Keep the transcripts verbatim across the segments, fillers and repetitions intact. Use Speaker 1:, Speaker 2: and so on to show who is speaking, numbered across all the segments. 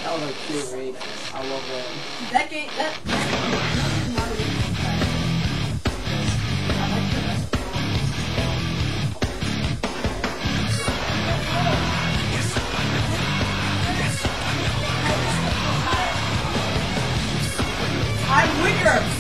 Speaker 1: was like pure rape. I love that.
Speaker 2: That game, that... I'm weaker!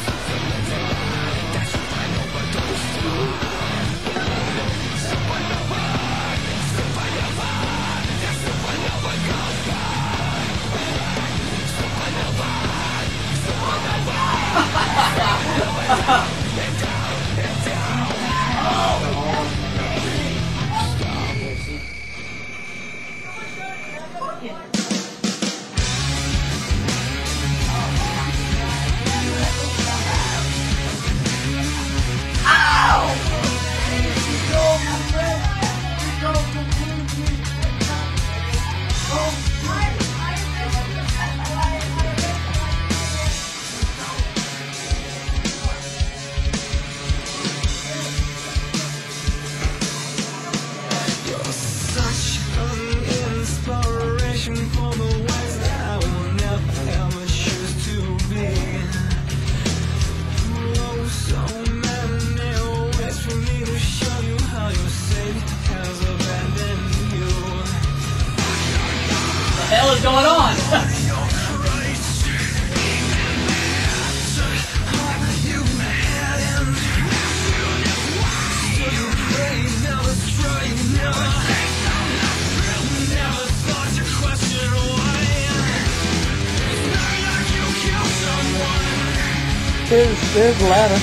Speaker 2: What the hell is going on?
Speaker 3: There's, there's the ladder.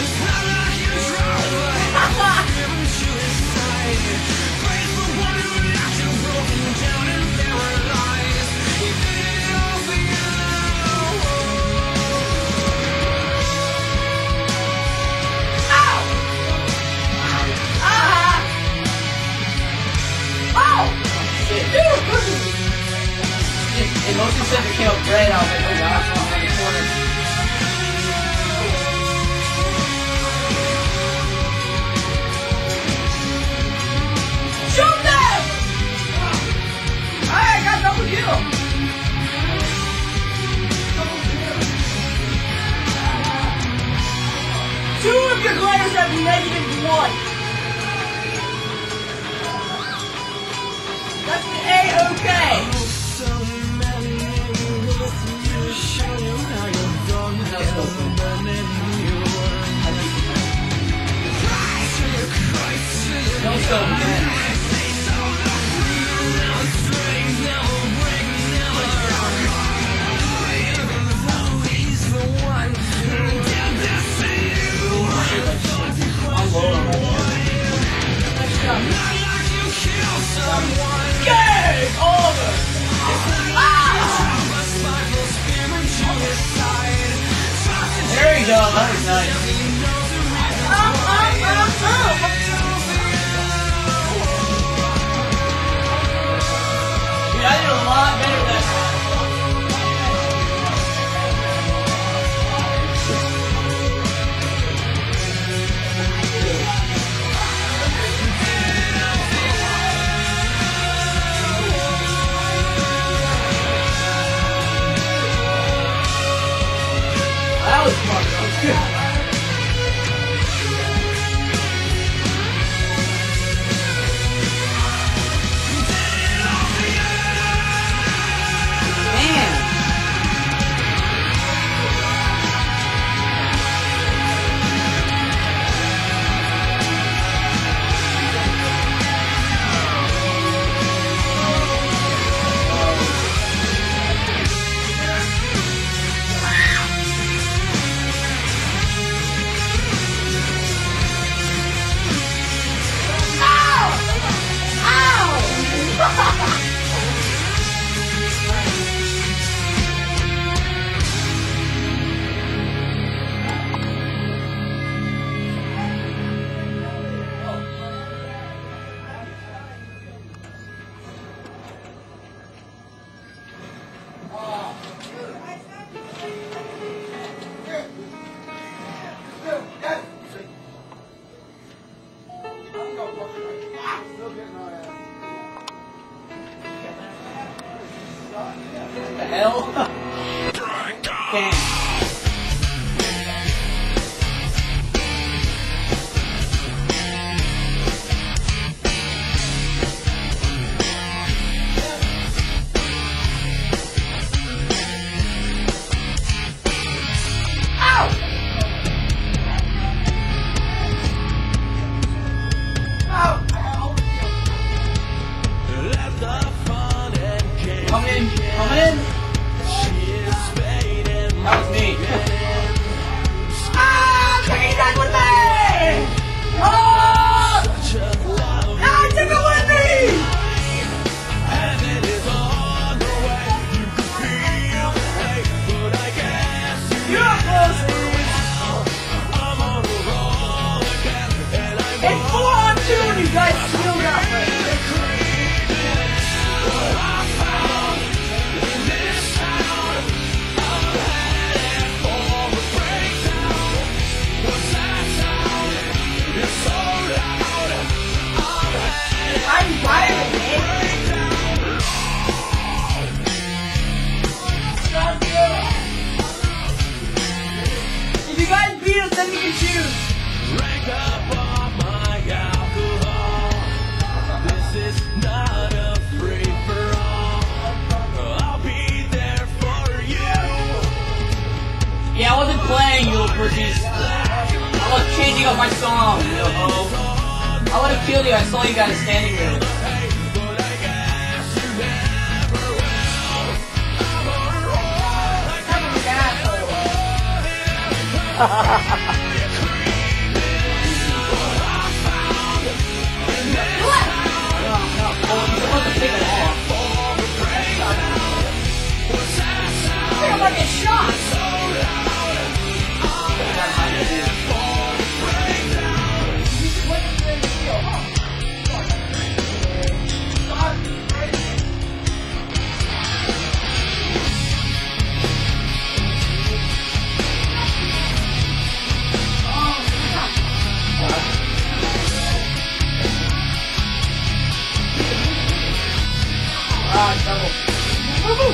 Speaker 2: It mostly said to kill Brett. I was like, oh gosh, I'm on the corner. Shoot them! Alright, I got double kill. Two of your gliders have negative one. That's A-okay. Don't go, man. I'm low on that. The hell? Damn. Come in, come in. That was me. Ah, take that with me! Oh! Ah, take it with me! You're close. It's four on two and you guys still got me. I'm tired, man. If you guys beat us, then we can choose.
Speaker 4: Rank up on my alcohol. This is not a free for all. I'll be there for you.
Speaker 2: Yeah, I wasn't playing, you little pussies. I was changing up my song, you know. I would have killed you, I saw you guys standing there. What? No, no, oh, you're supposed to pick it off. I think I'm gonna get shot. Ah, double. Woo-hoo!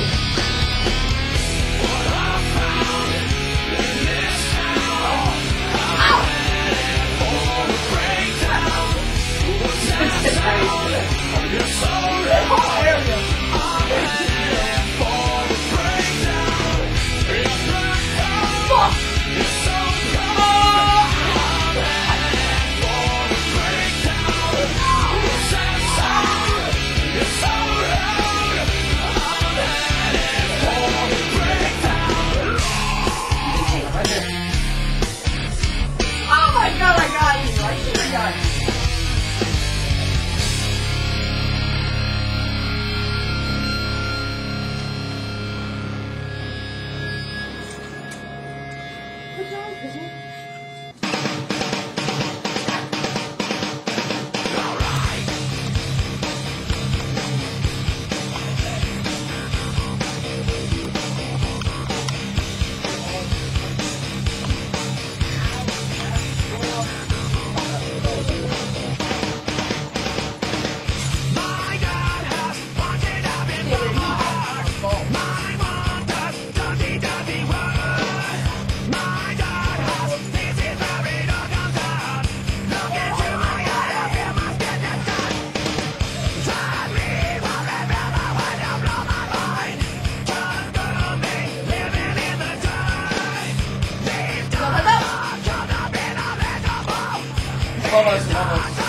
Speaker 2: Vamos, vamos.